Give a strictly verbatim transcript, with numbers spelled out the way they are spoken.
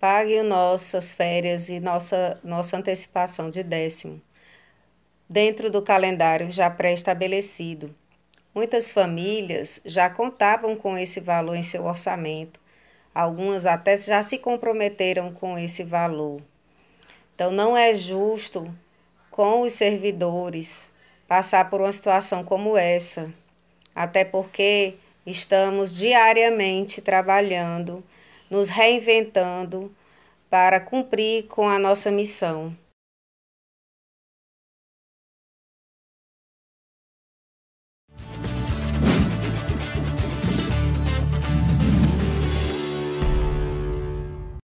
pague nossas férias e nossa, nossa antecipação de décimo, dentro do calendário já pré-estabelecido. Muitas famílias já contavam com esse valor em seu orçamento, algumas até já se comprometeram com esse valor. Então, não é justo com os servidores passar por uma situação como essa, até porque estamos diariamente trabalhando, nos reinventando para cumprir com a nossa missão.